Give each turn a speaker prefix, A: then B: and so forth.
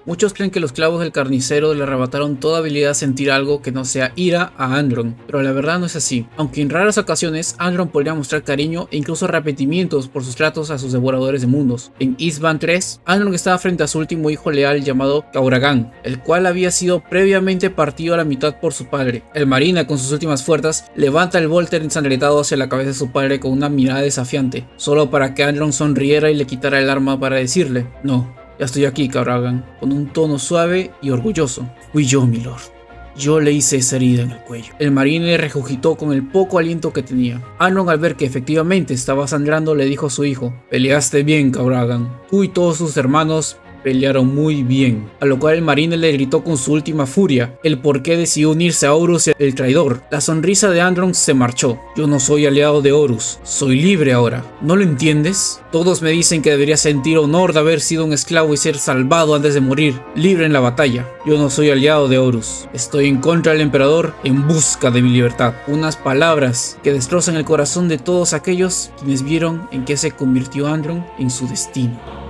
A: Muchos creen que los clavos del carnicero le arrebataron toda habilidad a sentir algo que no sea ira a Andron, pero la verdad no es así. Aunque en raras ocasiones Andron podría mostrar cariño e incluso arrepentimientos por sus tratos a sus devoradores de mundos. En Eastbound 3, Andron estaba frente a su último hijo leal llamado Kauragan, el cual había sido previamente partido a la mitad por su padre. El marina, con sus últimas fuerzas, levanta el Volter ensangrentado hacia la cabeza de su padre con una mirada desafiante, solo para que Andron sonriera y le quitara el arma para decirle: no, ya estoy aquí, Kauragan, con un tono suave y orgulloso. Fui yo, milord. Yo le hice esa herida en el cuello. El marine le regurgitó con el poco aliento que tenía. Andron, al ver que efectivamente estaba sangrando, le dijo a su hijo: peleaste bien, Kauragan. Tú y todos sus hermanos pelearon muy bien, a lo cual el marine le gritó con su última furia el por qué decidió unirse a Horus, el traidor. La sonrisa de Andron se marchó. Yo no soy aliado de Horus, soy libre ahora. ¿No lo entiendes? Todos me dicen que debería sentir honor de haber sido un esclavo y ser salvado antes de morir, libre en la batalla. Yo no soy aliado de Horus, estoy en contra del emperador en busca de mi libertad. Unas palabras que destrozan el corazón de todos aquellos quienes vieron en qué se convirtió Andron en su destino.